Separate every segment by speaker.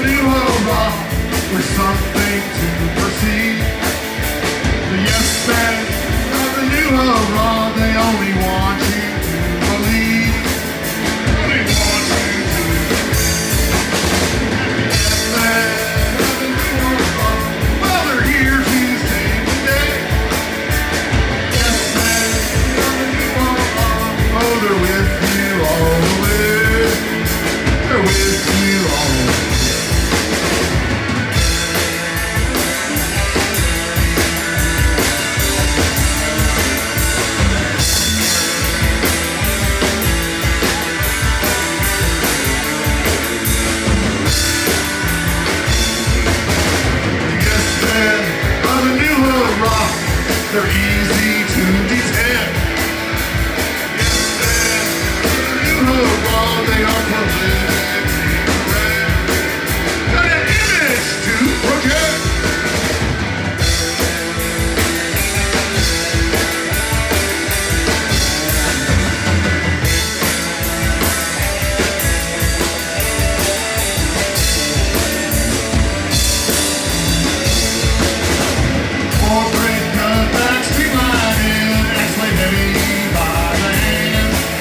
Speaker 1: new hurrah with something to perceive. The yes men of the new hurrah, they only want you to believe. They want you to believe. The yes men of the new hurrah, well, they're here to save the day. Yes men of the new hurrah, oh, they're with you all the way. They're with you all the way. They're easy to detect. Yes, they're new hurrah, they are politically correct. Got an image to project.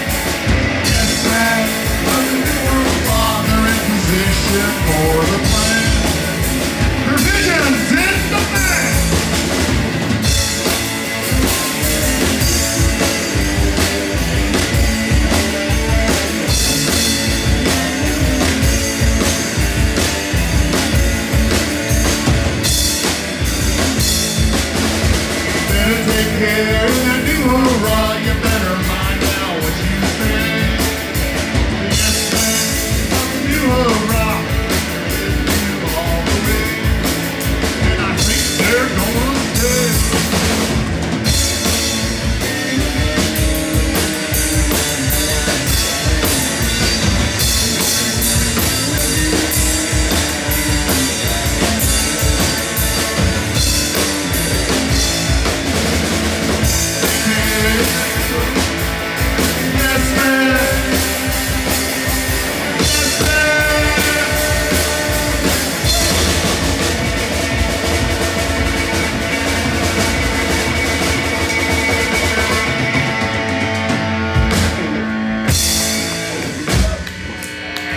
Speaker 1: For the plan.